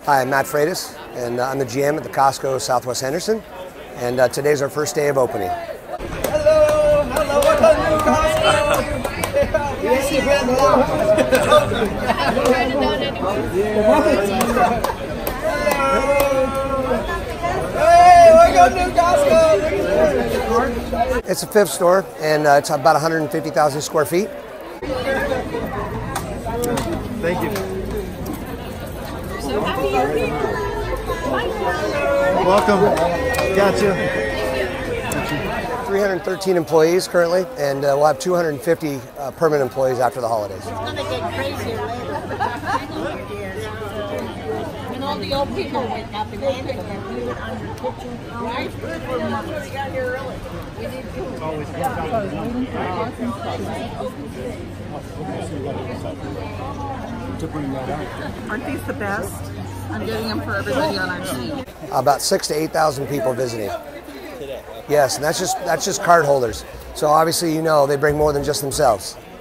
Hi, I'm Matt Freitas, and I'm the GM at the Costco Southwest Henderson, and today's our first day of opening. Hello, welcome to Costco. Yes, you Hey, welcome to Costco. It's a fifth store, and it's about 150,000 square feet. Thank you. So happy you're here. Welcome. Gotcha. 313 employees currently, and we'll have 250 permanent employees after the holidays. It's going to get crazier later. When all the old people wake up and they get here on your kitchen, right? We got here early. We did too. Aren't these the best? I'm getting them for everybody on our team. About 6,000 to 8,000 people visiting. Yes, and that's just card holders. So obviously, you know, they bring more than just themselves.